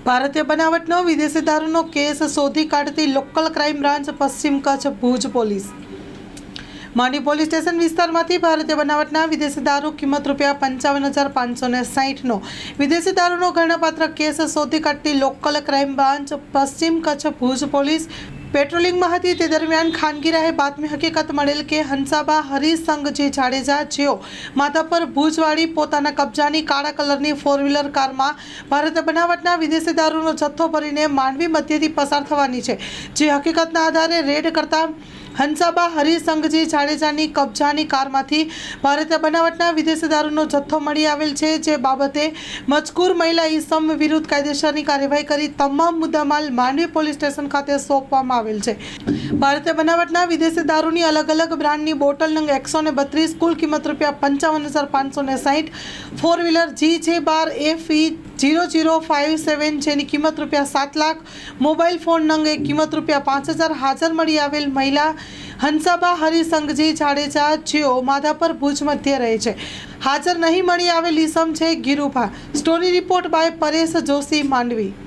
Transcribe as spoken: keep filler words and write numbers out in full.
ભારતીય બનાવટનો વિદેશી દારૂનો કેસ શોધી કાઢતી લોકલ ક્રાઇમ બ્રાન્ચ પશ્ચિમ Kutch Bhuj police. Mandvi police station વિસ્તારમાંથી ભારતીય બનાવટના વિદેશી દારૂ કિંમત રૂપિયા પંચાવન હજાર પાંચસો ને સાઠનો વિદેશી દારૂનો ગણનાપાત્ર કેસ શોધી કાઢતી લોકલ ક્રાઇમ બ્રાન્ચ પશ્ચિમ કચ્છ ભુજ પોલીસ પેટ્રોલિંગમાં હતી। તે દરમિયાન ખાનગી રાહે બાતમી હકીકત મળેલ કે હંસાબા હરિસંગજી જાડેજા જેઓ માધાપર ભુજવાળી પોતાના કબજાની કાળા કલરની ફોર વ્હીલર કારમાં ભારતીય બનાવટના વિદેશી દારૂનો જથ્થો ભરીને માંડવી મધ્યથી પસાર થવાની છે, જે હકીકતના આધારે રેડ કરતા હંસાબા હરિસંગજી જાડેજાની કબજાની કારમાંથી ભારતીય બનાવટના વિદેશી દારૂનો જથ્થો મળી આવેલ છે, જે બાબતે મજકૂર મહિલા ઈસમ વિરુદ્ધ કાયદેસરની કાર્યવાહી કરી તમામ મુદ્દામાલ માંડવી પોલીસ સ્ટેશન ખાતે સોંપવામાં આવેલ છે। ભારતીય બનાવટના વિદેશી દારૂની અલગ અલગ બ્રાન્ડની બોટલ નંગ એકસો ને બત્રીસ કુલ કિંમત રૂપિયા પંચાવન હજાર પાંચસો ને સાઠ, ફોર વ્હીલર જી જે બાર F E zero zero five seven जेनी किंमत रुपया सात लाख, मोबाइल फोन नंगे किंमत रुपया पांच हज़ार हाजर मળી आवेल महिला हंसाबा हरिसंगजी जाडेजा जेओ माधापर भुज मध्य रहे छे। हाजर नहीं मળી आवेल ईसम छे Girubha. Story report by Paresh Joshi, Mandvi.